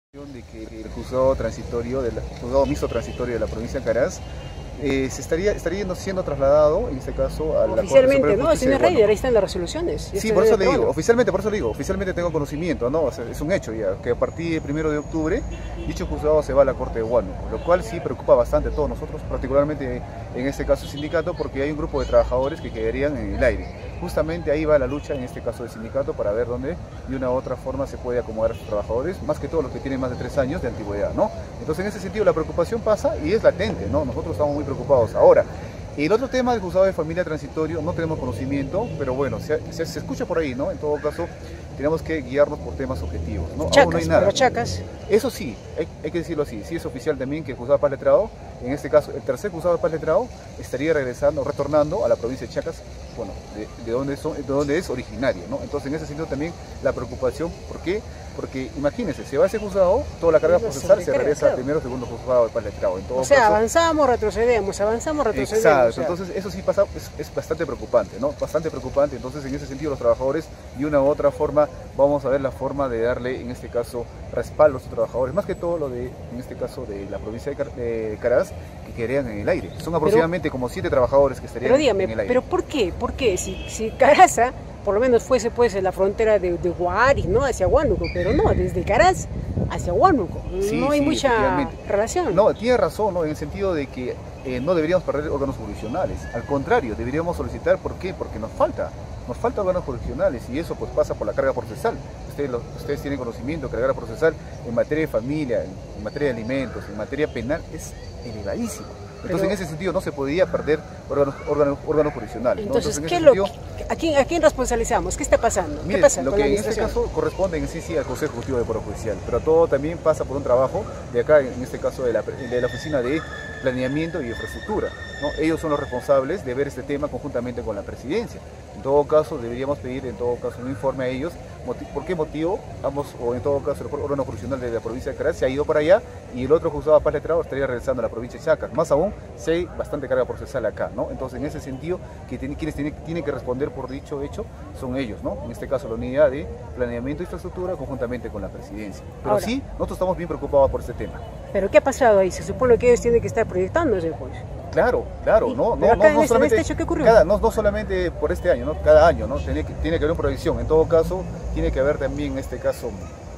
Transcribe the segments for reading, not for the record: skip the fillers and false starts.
De que el juzgado transitorio, juzgado mixto transitorio de la provincia de Caraz estaría siendo trasladado, en este caso, a la oficialmente, ¿no? Señor Reyder, ahí están las resoluciones. Sí, por eso le digo, oficialmente tengo conocimiento, ¿no? O sea, es un hecho ya, que a partir del 1 de octubre, dicho juzgado se va a la Corte de Huánuco, lo cual sí preocupa bastante a todos nosotros, particularmente en este caso el sindicato, porque hay un grupo de trabajadores que quedarían en el aire. Justamente ahí va la lucha, en este caso del sindicato, para ver dónde de una u otra forma se puede acomodar a sus trabajadores, más que todos los que tienen más de 3 años de antigüedad, ¿no? Entonces, en ese sentido, la preocupación pasa y es latente, ¿no? Nosotros estamos muy preocupados. Ahora, el otro tema del juzgado de familia transitorio, no tenemos conocimiento, pero bueno, se escucha por ahí, ¿no? En todo caso, tenemos que guiarnos por temas objetivos, ¿no? Chacas, aún no hay nada. Pero Chacas. Eso sí, hay que decirlo así, sí es oficial también que el juzgado de paz letrado, en este caso el tercer juzgado de paz letrado, estaría retornando a la provincia de Chacas, bueno, de donde es originario, ¿no? Entonces, en ese sentido también la preocupación, ¿por qué? Porque imagínense, se va a ese juzgado, toda la carga procesal se regresa al primero o segundo juzgado de paz letrado. O sea, avanzamos, retrocedemos, avanzamos, retrocedemos. Exacto, o sea. Entonces eso sí pasa, es bastante preocupante, ¿no? Bastante preocupante. Entonces, en ese sentido, los trabajadores, de una u otra forma, vamos a ver la forma de darle, en este caso, respaldo a sus trabajadores, más que todo lo de, en este caso, de la provincia de Caraz, que quedarían en el aire. Son aproximadamente como 7 trabajadores que estarían en el aire. Pero ¿por qué? ¿Por qué? Si Caraza, por lo menos fuese pues en la frontera de Huaris, ¿no? Hacia Huánuco, pero no, desde Caraz hacia Huánuco, sí, no hay mucha relación. No, tiene razón, ¿no? En el sentido de que no deberíamos perder órganos jurisdiccionales, al contrario, deberíamos solicitar, ¿por qué? Porque nos falta órganos jurisdiccionales y eso pues pasa por la carga procesal. Ustedes tienen conocimiento que la carga procesal en materia de familia, en materia de alimentos, en materia penal es elevadísima. Entonces, en ese sentido no se podía perder órganos jurisdiccionales. Entonces, ¿no? ¿a quién responsabilizamos? ¿Qué está pasando? Mire, ¿Qué pasa lo con la que en este caso corresponde en sí al Consejo Ejecutivo de Poder Judicial, pero todo también pasa por un trabajo de acá, en este caso de la Oficina de Planeamiento y Infraestructura, ¿no? Ellos son los responsables de ver este tema conjuntamente con la Presidencia. En todo caso, deberíamos pedir un informe a ellos, por qué motivo o en todo caso el órgano jurisdiccional de la provincia de Caraz se ha ido para allá y el otro juzgado de paz letrado estaría regresando a la provincia de Chacas. Más aún, si hay bastante carga procesal acá, ¿no? Entonces, en ese sentido, quienes tienen que responder por dicho hecho son ellos, ¿no? En este caso, la unidad de planeamiento e infraestructura conjuntamente con la Presidencia. Pero ahora, sí, nosotros estamos bien preocupados por este tema. ¿Pero qué ha pasado ahí? Se supone que ellos tienen que estar proyectándose, pues. Claro, no solamente este hecho, ¿qué ocurrió? No solamente por este año, ¿no? Cada año, ¿no? Tiene que haber una proyección. En todo caso, tiene que haber también, en este caso,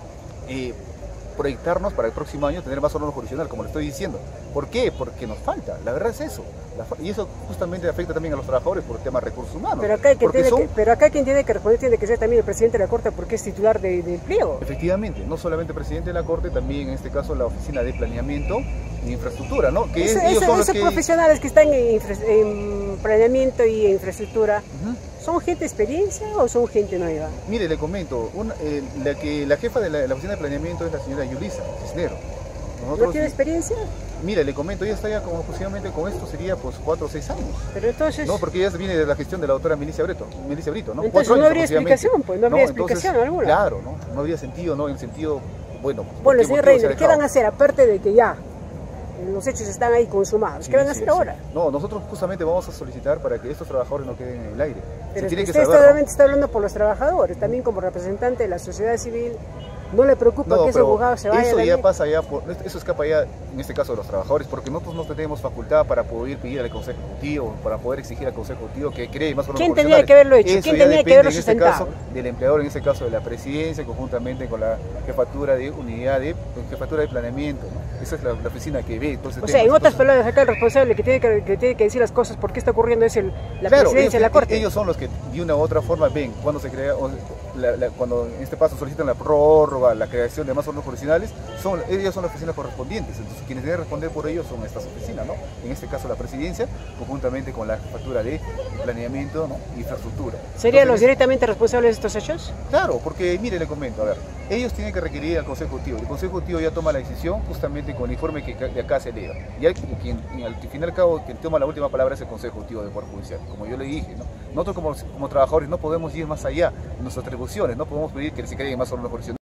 proyectarnos para el próximo año tener más órganos jurisdiccionales, como le estoy diciendo. ¿Por qué? Porque nos falta, la verdad es eso. Y eso justamente afecta también a los trabajadores por el tema de recursos humanos. Pero acá quien tiene que responder tiene que ser también el presidente de la Corte, porque es titular de pliego. Efectivamente, no solamente el presidente de la Corte, también en este caso la Oficina de Planeamiento e Infraestructura, ¿no? Que esos profesionales que están en planeamiento y infraestructura, ¿son gente de experiencia o son gente nueva? Mire, le comento, la jefa de la Oficina de Planeamiento es la señora Yulisa Cisnero. ¿No tiene experiencia? Mire, le comento, ella está ya como aproximadamente con esto sería pues 4 o 6 años. Pero entonces... No, porque ella viene de la gestión de la doctora Milicia Brito, ¿no? Entonces no habría explicación, pues, no habría explicación alguna. Claro, no habría sentido, ¿no? En sentido, bueno... Bueno, señor Reiner, ¿qué van a hacer? Aparte de que ya los hechos están ahí consumados, ¿qué van a hacer ahora? No, nosotros justamente vamos a solicitar para que estos trabajadores no queden en el aire. Pero usted solamente está hablando por los trabajadores, también como representante de la sociedad civil. ¿No le preocupa que ese juzgado se vaya? Eso escapa ya, en este caso, de los trabajadores, porque nosotros no tenemos facultad para poder pedir al Consejo Ejecutivo, para poder exigir al Consejo Ejecutivo que cree más o menos. ¿Quién tenía que haberlo hecho? ¿Quién tenía que haberlo sustentado? En este caso, del empleador, en este caso de la Presidencia, conjuntamente con la jefatura de unidad jefatura de planeamiento, ¿no? Esa es la oficina que ve. O sea, en otras palabras, acá el responsable que tiene que decir las cosas, por qué está ocurriendo, es la Presidencia de la Corte. Ellos son los que de una u otra forma ven cuando se crea, cuando en este paso solicitan la prórroga, la creación de más órganos jurisdiccionales, ellas son las oficinas correspondientes. Entonces, quienes deben responder por ellos son estas oficinas, ¿no? En este caso, la Presidencia, conjuntamente con la jefatura de planeamiento, ¿no? Y infraestructura. ¿Serían los directamente responsables de estos hechos? Claro, porque mire, le comento, a ver, ellos tienen que requerir al Consejo Ejecutivo. El Consejo Ejecutivo ya toma la decisión justamente con el informe que de acá se eleva. Y al fin y al cabo, quien toma la última palabra es el Consejo Ejecutivo del Poder Judicial. Como yo le dije, ¿no? Nosotros como trabajadores no podemos ir más allá de nuestras atribuciones, no podemos pedir que se creen más órganos jurisdiccionales.